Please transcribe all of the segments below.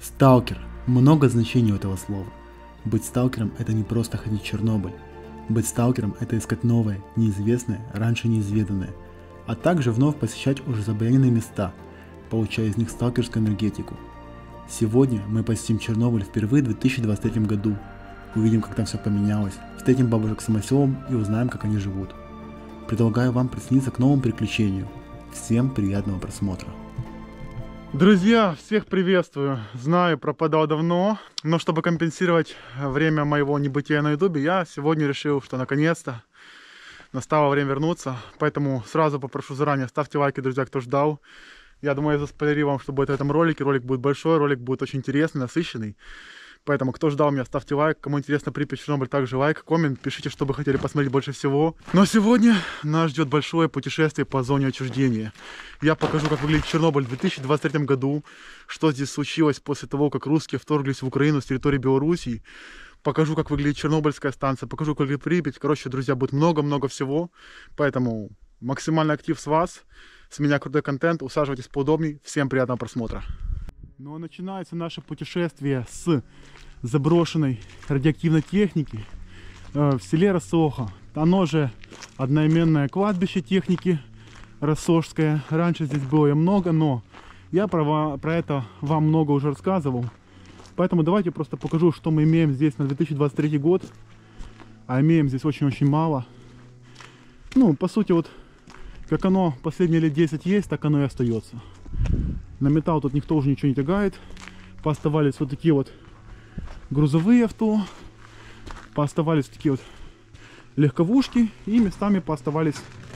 Сталкер. Много значений у этого слова. Быть сталкером – это не просто ходить в Чернобыль. Быть сталкером – это искать новое, неизвестное, раньше неизведанное, а также вновь посещать уже забороненные места, получая из них сталкерскую энергетику. Сегодня мы посетим Чернобыль впервые в 2023 году, увидим, как там все поменялось, встретим бабушек с самосевом и узнаем, как они живут. Предлагаю вам присоединиться к новому приключению. Всем приятного просмотра. Друзья, всех приветствую. Знаю, пропадал давно, но чтобы компенсировать время моего небытия на ютубе, я сегодня решил, что наконец-то настало время вернуться. Поэтому сразу попрошу заранее, ставьте лайки, друзья, кто ждал. Я думаю, я заспойлерил вам, что будет в этом ролике. Ролик будет большой, ролик будет очень интересный, насыщенный. Поэтому, кто ждал меня, ставьте лайк. Кому интересно Припять, Чернобыль, также лайк, коммент. Пишите, что вы хотели посмотреть больше всего. Но сегодня нас ждет большое путешествие по зоне отчуждения. Я покажу, как выглядит Чернобыль в 2023 году. Что здесь случилось после того, как русские вторглись в Украину с территории Белоруссии. Покажу, как выглядит Чернобыльская станция. Покажу, как выглядит Припять. Короче, друзья, будет много-много всего. Поэтому максимальный актив с вас. С меня крутой контент. Усаживайтесь поудобнее. Всем приятного просмотра. Ну а начинается наше путешествие с заброшенной радиоактивной техники в селе Рассоха. Оно же одноименное кладбище техники рассошское. Раньше здесь было и много, но я про это вам много уже рассказывал. Поэтому давайте просто покажу, что мы имеем здесь на 2023 год. А имеем здесь очень-очень мало. Ну, по сути, вот как оно последние лет 10 есть, так оно и остается. На металл тут никто уже ничего не тягает. Пооставались вот такие вот грузовые авто. Пооставались такие вот легковушки. И местами пооставались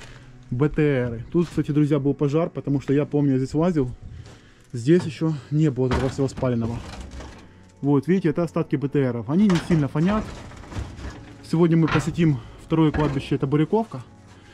БТРы. Тут, кстати, друзья, был пожар, потому что я помню, я здесь лазил. Здесь еще не было такого всего спаленного. Вот, видите, это остатки БТРов. Они не сильно фонят. Сегодня мы посетим второе кладбище, это Буряковка.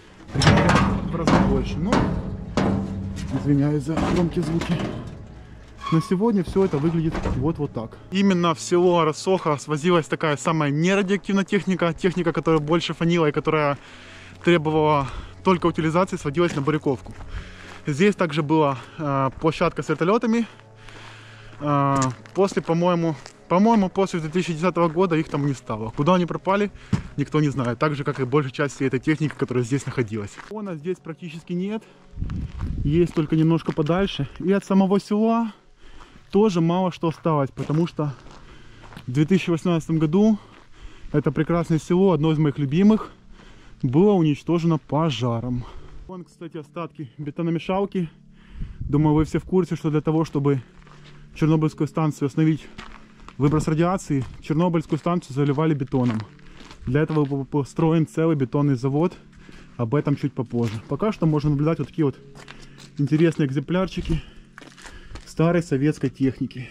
В раза больше, но... Извиняюсь за громкие звуки. На сегодня все это выглядит вот так. Именно в село Рассоха свозилась такая самая нерадиоактивная техника. Техника, которая больше фонила и которая требовала только утилизации, сводилась на Буряковку. Здесь также была площадка с вертолетами. После, по-моему, после 2010 года их там не стало. Куда они пропали, никто не знает. Так же, как и большая часть всей этой техники, которая здесь находилась. Фона здесь практически нет. Есть только немножко подальше. И от самого села тоже мало что осталось. Потому что в 2018 году это прекрасное село, одно из моих любимых, было уничтожено пожаром. Вон, кстати, остатки бетономешалки. Думаю, вы все в курсе, что для того, чтобы Чернобыльскую станцию остановить выброс радиации, Чернобыльскую станцию заливали бетоном. Для этого был построен целый бетонный завод. Об этом чуть попозже. Пока что можно наблюдать вот такие вот интересные экземплярчики старой советской техники.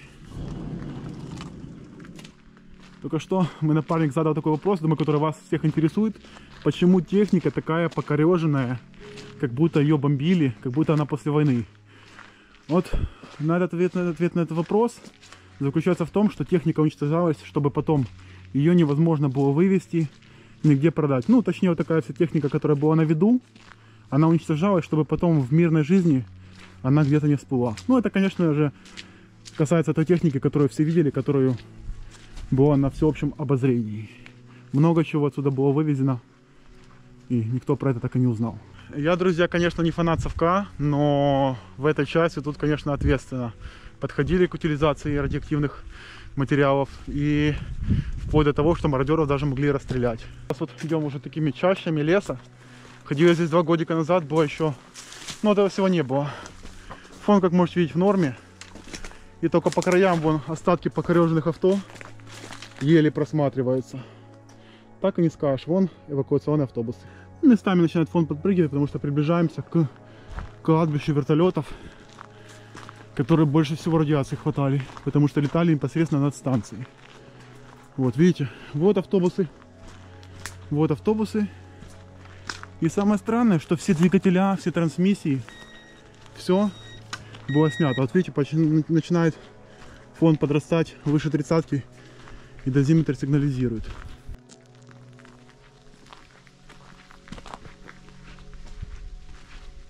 Только что мой напарник задал такой вопрос, думаю, который вас всех интересует. Почему техника такая покореженная, как будто ее бомбили, как будто она после войны? Вот ответ на этот вопрос заключается в том, что техника уничтожалась, чтобы потом ее невозможно было вывести, нигде продать. Ну, точнее, вот такая вся техника, которая была на виду, она уничтожалась, чтобы потом в мирной жизни она где-то не всплыла. Ну, это, конечно же, касается той техники, которую все видели, которую была на всеобщем обозрении. Много чего отсюда было вывезено, и никто про это так и не узнал. Я, друзья, конечно, не фанат совка, но в этой части тут, конечно, ответственно подходили к утилизации радиоактивных материалов и вплоть до того, что мародеров даже могли расстрелять. Сейчас вот идем уже такими чащами леса. Ходил я здесь 2 годика назад, было еще... Ну, этого всего не было. Фон, как можете видеть, в норме. И только по краям вон остатки покореженных авто еле просматриваются. Так и не скажешь. Вон эвакуационные автобусы. Местами начинает фон подпрыгивать, потому что приближаемся к кладбищу вертолетов, которые больше всего радиации хватали, потому что летали непосредственно над станцией. Вот, видите, вот автобусы. Вот автобусы. И самое странное, что все двигателя, все трансмиссии, все было снято. Вот видите, начинает фон подрастать выше 30-ки, и дозиметр сигнализирует.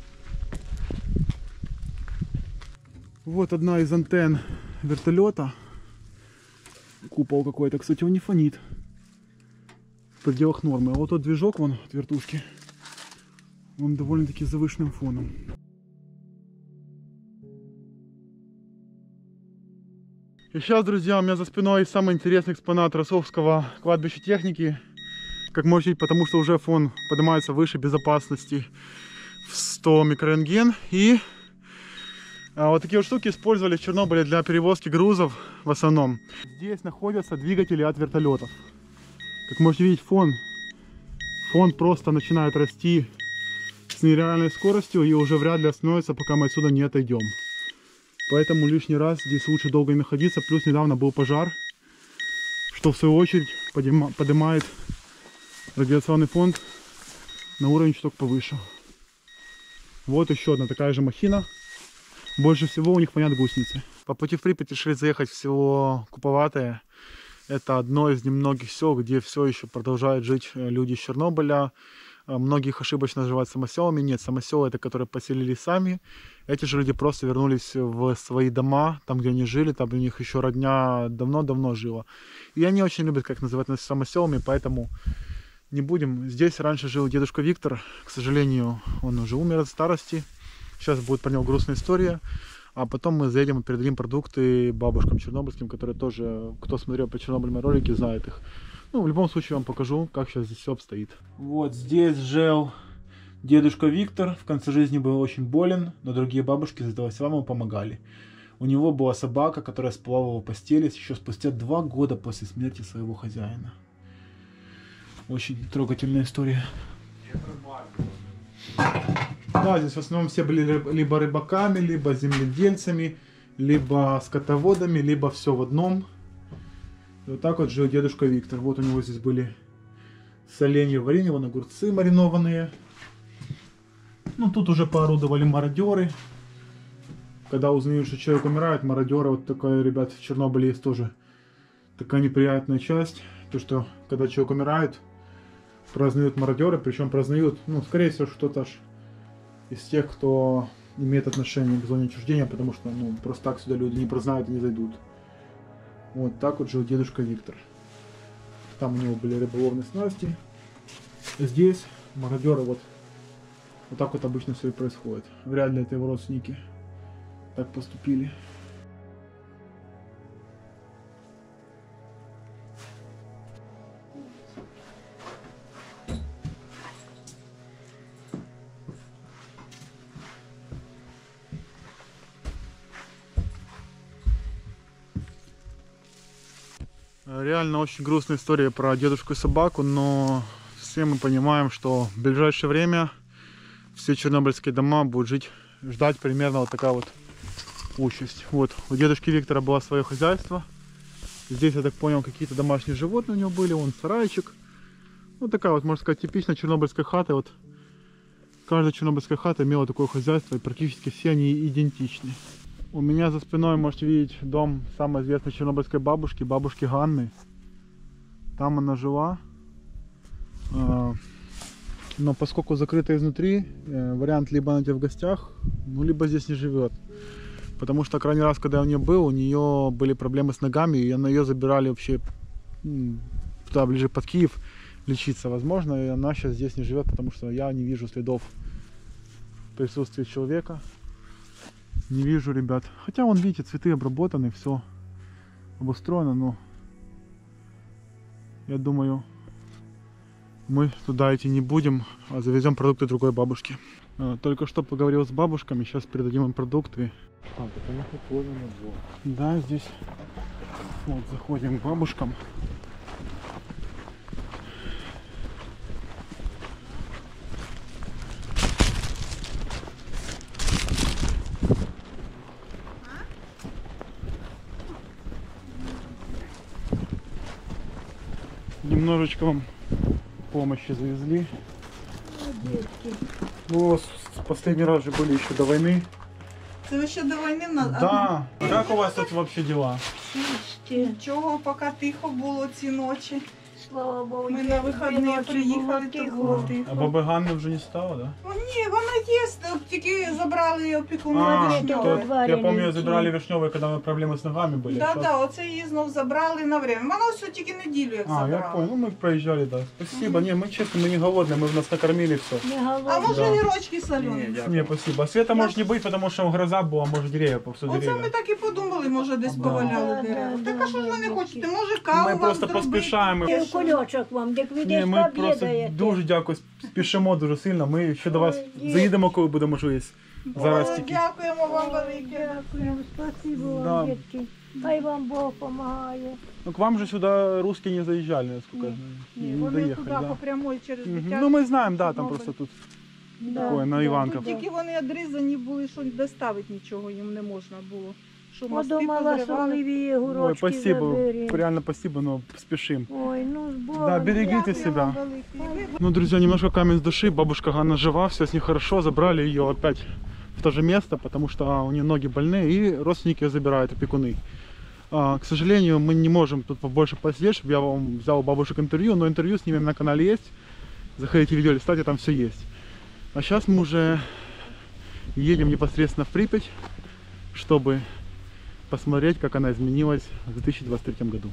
Вот одна из антенн вертолета. Купол какой-то, кстати, он не фонит. В пределах нормы. А вот тот движок, вон, от вертушки, он довольно-таки с завышенным фоном. И сейчас, друзья, у меня за спиной самый интересный экспонат Росовского кладбища техники. Как можете видеть, потому что уже фон поднимается выше безопасности в 100 микрорентген. И вот такие вот штуки использовали в Чернобыле для перевозки грузов в основном. Здесь находятся двигатели от вертолетов. Как можете видеть, фон просто начинает расти с нереальной скоростью и уже вряд ли остановится, пока мы отсюда не отойдем. Поэтому лишний раз здесь лучше долго не находиться. Плюс недавно был пожар, что в свою очередь поднимает радиационный фон на уровень чуток повыше. Вот еще одна такая же махина. Больше всего у них фонят гусеницы. По пути в Припять решили заехать в село Куповатое. Это одно из немногих сел, где все еще продолжают жить люди из Чернобыля. Многие их ошибочно называют самоселами. Нет, самоселы — это которые поселились сами. Эти же люди просто вернулись в свои дома, там, где они жили, там у них еще родня давно-давно жила. И они очень любят, как называть нас, самоселами, поэтому не будем. Здесь раньше жил дедушка Виктор. К сожалению, он уже умер от старости. Сейчас будет про него грустная история. А потом мы заедем и передадим продукты бабушкам чернобыльским, которые тоже, кто смотрел по Чернобылю мои ролики, знает их. Ну, в любом случае, я вам покажу, как сейчас здесь все обстоит. Вот здесь жил дедушка Виктор. В конце жизни был очень болен, но другие бабушки с этого ему помогали. У него была собака, которая спала в его постели еще спустя 2 года после смерти своего хозяина. Очень трогательная история. Да, здесь в основном все были либо рыбаками, либо земледельцами, либо скотоводами, либо все в одном. И вот так вот жил дедушка Виктор. Вот у него здесь были соленья, варенье, вон огурцы маринованные. Ну, тут уже поорудовали мародеры. Когда узнают, что человек умирает, мародеры, вот такая, ребят, в Чернобыле есть тоже такая неприятная часть. То, что когда человек умирает, празднуют мародеры, причем празднуют, ну, скорее всего, что-то аж из тех, кто имеет отношение к зоне отчуждения, потому что, ну, просто так сюда люди не прознают и не зайдут. Вот так вот жил дедушка Виктор. Там у него были рыболовные снасти. Здесь мародеры вот так вот обычно все и происходит. Вряд ли это его родственники так поступили. Реально очень грустная история про дедушку и собаку, но все мы понимаем, что в ближайшее время все чернобыльские дома будут ждать примерно вот такая вот участь. Вот, у дедушки Виктора было свое хозяйство. Здесь, я так понял, какие-то домашние животные у него были, вон сарайчик. Вот такая вот, можно сказать, типичная чернобыльская хата. Вот каждая чернобыльская хата имела такое хозяйство, и практически все они идентичны. У меня за спиной можете видеть дом самой известной чернобыльской бабушки, бабушки Ганны. Там она жила. Но поскольку закрыто изнутри, вариант либо она где в гостях, ну либо здесь не живет. Потому что крайний раз, когда я у нее был, у нее были проблемы с ногами, и на ее забирали вообще туда ближе под Киев лечиться. Возможно, и она сейчас здесь не живет, потому что я не вижу следов присутствия человека. Не вижу, ребят. Хотя вон, видите, цветы обработаны, все обустроено, но я думаю, мы туда идти не будем, а завезем продукты другой бабушки. Только что поговорил с бабушками, сейчас передадим им продукты. Да, здесь вот заходим к бабушкам. Немножечко вам помощи завезли. Ну, последний раз же были еще до войны. Це ви ще до війни на Да. Как у вас тут вообще дела? Нічого, поки тихо було ці ночі. Слава Богу, Ми на вихідні приїхали, то було А тихо. баби Ганни вже не стало, да? О, ні, вона є, тільки забрали опікуна А, Вишньової. то- я помню, забирали Вишневой, когда у меня проблемы с ногами были. Так, Щас- так, оце її знов забрали на время. Вона все тільки неділю як А, я забрала. понял. Ну, мы проезжали, да. Спасибо. Не, мы честно, мы не голодные, мы нас накормили все. Не А голодні. може Да. гірочки солені? Не, спасибо. А света может не быть, потому что гроза была, может деревья, повсюду Оце деревья. ми так і подумали, може десь Да. поваляли Да, дерева. да, Так а що ж ви не да, хочете? Може каву Ми вам просто зробити? поспішаємо. Кульочок вам, де ви Ні, десь ми просто пообідаєте. дуже дякую, спішимо дуже сильно. Ми ще до вас Ой, заїдемо, коли буде можливість. Зараз Ой, тільки. Дякуємо вам велике. Дякую, спасибо Да. вам, дітки. Хай вам Бог допомагає. Ну, к вам же сюда русские не заезжали, насколько я знаю. Ні, Не вони доехали, туди да. по прямой через Мгм. дитячий. Ну, мы знаем, да, там Чорнобиль. просто тут Да, такое, на да. Іванках. Тут тільки вони відрізані були, що доставити нічого їм не можна було. Що мости Подумала, позривали. сонливі Ой, огурочки спасибо, забери. реально спасибо, но спешим. Ой, ну з Богом. Да, берегите Дякую себя. вам велике. Ну, друзья, немножко камень с души. Бабушка Ганна жива, все с ней хорошо. Забрали ее опять в то же место, потому что у нее ноги больные, и родственники ее забирают, опекуны. К сожалению, мы не можем тут побольше посидеть, чтобы я вам взял у бабушек интервью, но интервью с ними на канале есть. Заходите в видео, листайте, там все есть. А сейчас мы уже едем непосредственно в Припять, чтобы посмотреть, как она изменилась в 2023 году.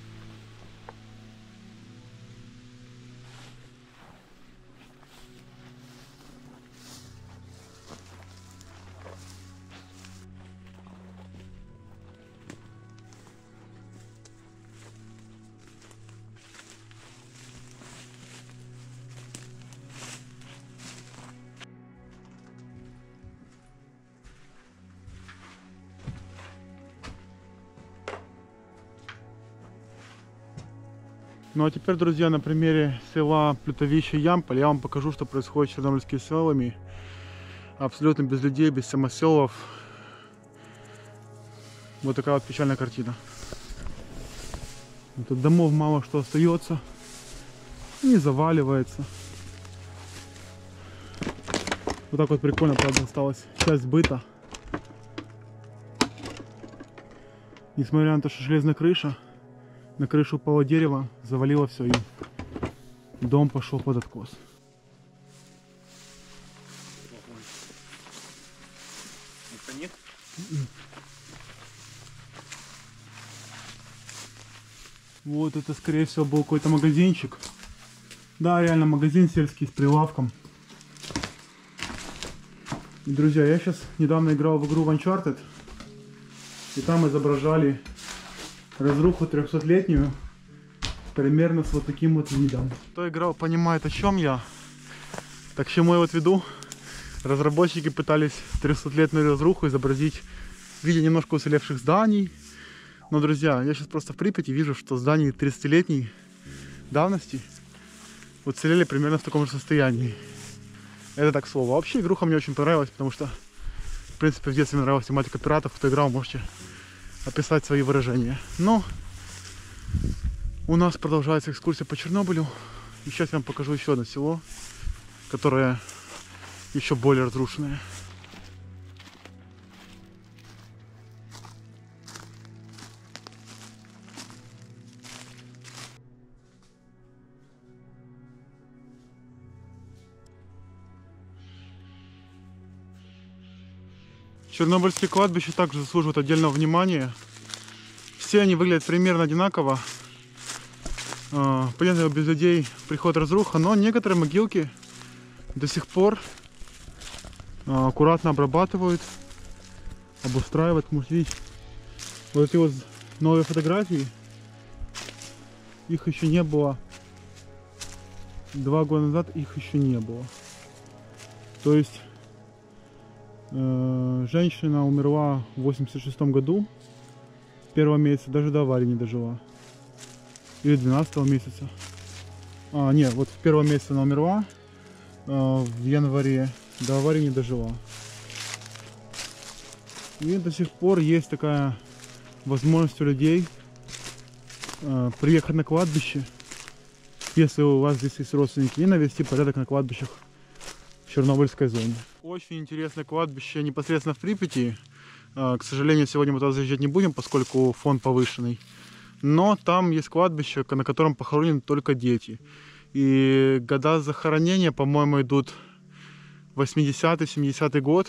Ну а теперь, друзья, на примере села Плютовище Ямполь я вам покажу, что происходит с чернобыльскими селами. Абсолютно без людей, без самоселов. Вот такая вот печальная картина. Тут домов мало что остается. Не заваливается. Вот так вот прикольно, правда, осталась часть быта. Несмотря на то, что железная крыша, на крышу упало дерево, завалило все, и дом пошел под откос. Вот это, скорее всего, был какой-то магазинчик. Да, реально магазин сельский с прилавком. И, друзья, я сейчас недавно играл в игру Uncharted. И там изображали разруху 300-летнюю примерно с вот таким вот видом. Кто играл, понимает, о чем я. Так к чему я вот веду. Разработчики пытались 300-летнюю разруху изобразить в виде немножко уцелевших зданий. Но, друзья, я сейчас просто в Припяти вижу, что здания 30-летней давности уцелели примерно в таком же состоянии. Это так слово. Вообще игруха мне очень понравилась, потому что, в принципе, в детстве мне нравилась тематика пиратов. Кто играл, можете описать свои выражения. Но у нас продолжается экскурсия по Чернобылю. И сейчас я вам покажу еще одно село, которое еще более разрушенное. Чернобыльские кладбища также заслуживают отдельного внимания. Все они выглядят примерно одинаково. Понятно, без людей приходит разруха, но некоторые могилки до сих пор аккуратно обрабатывают, обустраивают. Можете видеть вот эти вот новые фотографии. Их еще не было. 2 года назад их еще не было. То есть женщина умерла в 86 году, в первом месяце, даже до аварии не дожила. Или 12 месяца. Нет, вот в первом месяце она умерла, в январе, до аварии не дожила. И до сих пор есть такая возможность у людей приехать на кладбище, если у вас здесь есть родственники, и навести порядок на кладбищах в Чернобыльской зоне. Очень интересное кладбище непосредственно в Припяти. К сожалению, сегодня мы туда заезжать не будем, поскольку фон повышенный. но там есть кладбище, на котором похоронены только дети. И года захоронения, по-моему, идут 80-й, 70-й год.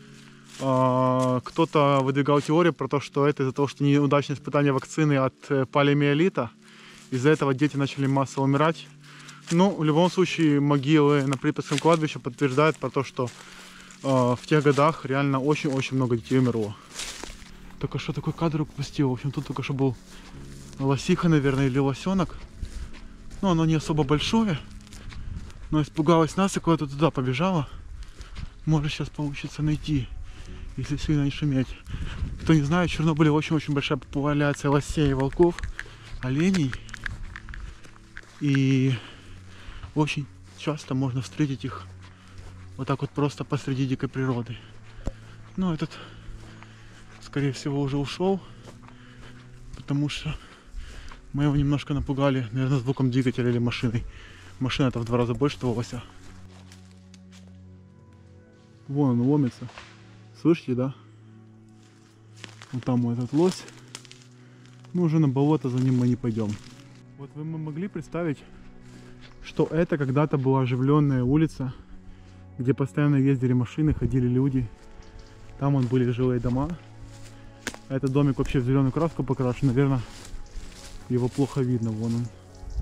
Кто-то выдвигал теорию про то, что это из-за того, что неудачное испытание вакцины от полиомиелита. Из-за этого дети начали массово умирать. Ну, в любом случае, могилы на Припятском кладбище подтверждают про то, что в тех годах реально очень-очень много детей умерло. Только что такой кадр упустил. В общем, тут только что был лосиха, наверное, или лосенок. Ну, оно не особо большое. Но испугалась нас и куда-то туда побежала. Может, сейчас получится найти, если сильно не шуметь. Кто не знает, в Чернобыле очень-очень большая популяция лосей и волков, оленей. И очень часто можно встретить их вот так вот просто посреди дикой природы. Но этот, скорее всего, уже ушел, потому что мы его немножко напугали, наверное, звуком двигателя или машиной. Машина-то в 2 раза больше того лося. Вон он ломится. Слышите, да? Вот там вот этот лось. Ну, уже на болото за ним мы не пойдем. Вот вы могли представить, что это когда-то была оживленная улица, где постоянно ездили машины, ходили люди. Там вон были жилые дома. А этот домик вообще в зеленую краску покрашен. Наверное, его плохо видно. Вон он.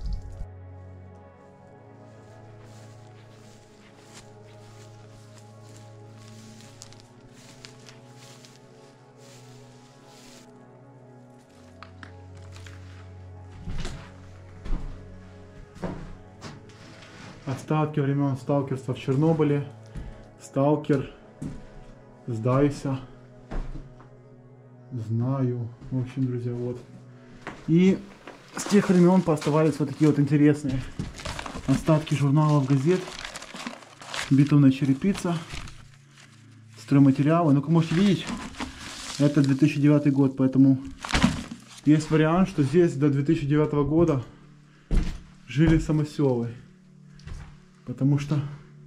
Остатки времен сталкерства в Чернобыле. Сталкер. Сдайся. Знаю. В общем, друзья, вот. И с тех времен пооставались вот такие вот интересные остатки журналов, газет. Битумная черепица. Стройматериалы. Ну, как можете видеть, это 2009 год, поэтому есть вариант, что здесь до 2009 года жили самоселы. Потому что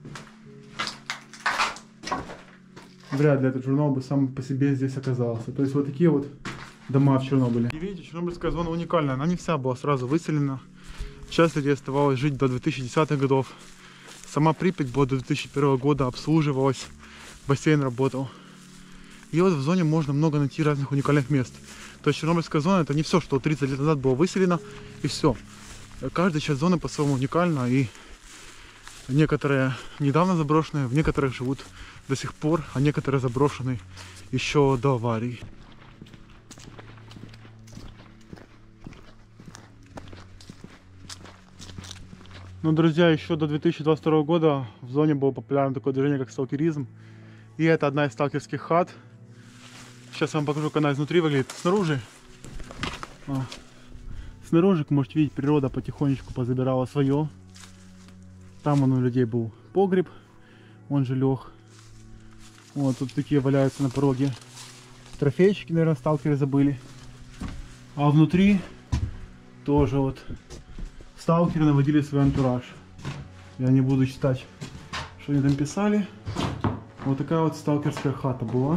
вряд ли этот журнал бы сам по себе здесь оказался. То есть вот такие вот дома в Чернобыле. И видите, Чернобыльская зона уникальная. Она не вся была сразу выселена. Часть людей оставалось жить до 2010-х годов. Сама Припять была до 2001 года, обслуживалась, бассейн работал. И вот в зоне можно много найти разных уникальных мест. То есть Чернобыльская зона — это не все, что 30 лет назад было выселено, и все. Каждая часть зоны по-своему уникальна, и некоторые недавно заброшенные, в некоторых живут до сих пор, а некоторые заброшены еще до аварий. Ну, друзья, еще до 2022 года в зоне было популярно такое движение, как сталкеризм. И это одна из сталкерских хат. Сейчас я вам покажу, как она изнутри выглядит. Снаружи, как можете видеть, природа потихонечку позабирала свое. Там у людей был погреб, он же лег. Вот тут такие валяются на пороге трофейчики, наверное, сталкеры забыли. А внутри тоже вот сталкеры наводили свой антураж. Я не буду читать, что они там писали. Вот такая вот сталкерская хата была.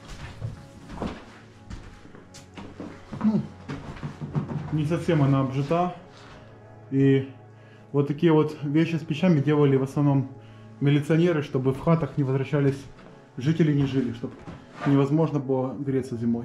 Ну, не совсем она обжита. И вот такие вот вещи с печами делали в основном милиционеры, чтобы в хатах не возвращались жители, не жили, чтобы невозможно было греться зимой.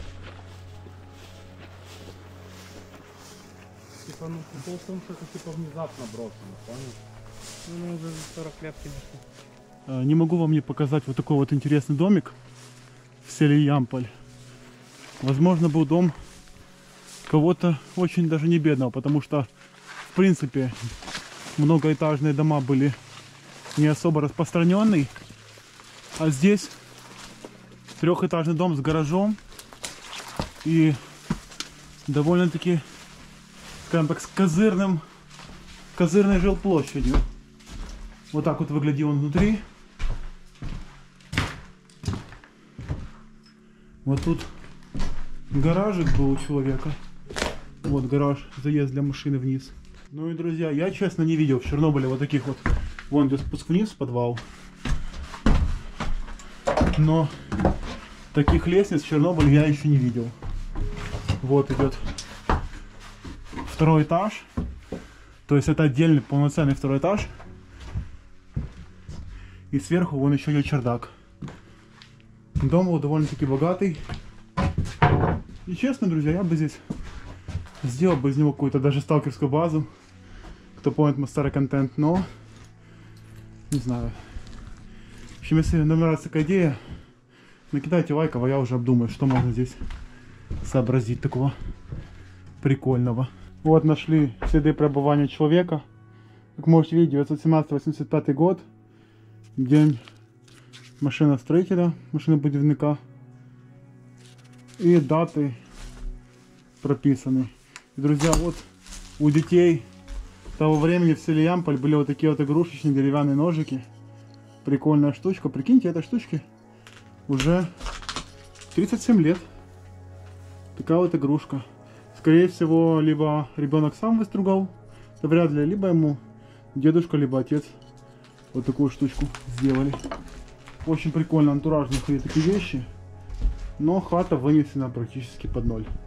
Типа, ну, прикол в том, что это типа внезапно брошено, понял? Ну, уже 40 лет, конечно. Не могу вам не показать вот такой вот интересный домик в селе Ямполь. Возможно, был дом кого-то очень даже не бедного, потому что в принципе многоэтажные дома были не особо распространенные. А здесь трехэтажный дом с гаражом и довольно-таки, скажем так, с козырной жилплощадью. Вот так вот выглядел он внутри. Вот тут гаражик был у человека. Вот гараж, заезд для машины вниз. Ну и, друзья, я, честно, не видел в Чернобыле вот таких вот. Вон где спуск вниз в подвал. Но таких лестниц в Чернобыле я еще не видел. Вот идет второй этаж. То есть это отдельный полноценный второй этаж. И сверху вон еще идет чердак. Дом был довольно-таки богатый. И честно, друзья, я бы здесь сделал бы из него какую-то даже сталкерскую базу. Кто помнит мой старый контент, но не знаю. В общем, если вам нравится такая идея, накидайте лайков, а я уже обдумаю, что можно здесь сообразить такого прикольного. Вот нашли следы пребывания человека. Как можете видеть, 917-85 год. День машиностроителя, машинобудівника. И даты прописаны. И, друзья, вот у детей того времени в селе Ямполь были вот такие вот игрушечные деревянные ножики. Прикольная штучка. Прикиньте, этой штучке уже 37 лет. Такая вот игрушка. Скорее всего, либо ребенок сам выстругал, это вряд ли, либо ему дедушка, либо отец вот такую штучку сделали. Очень прикольно, антуражные такие вещи. Но хата вынесена практически под ноль.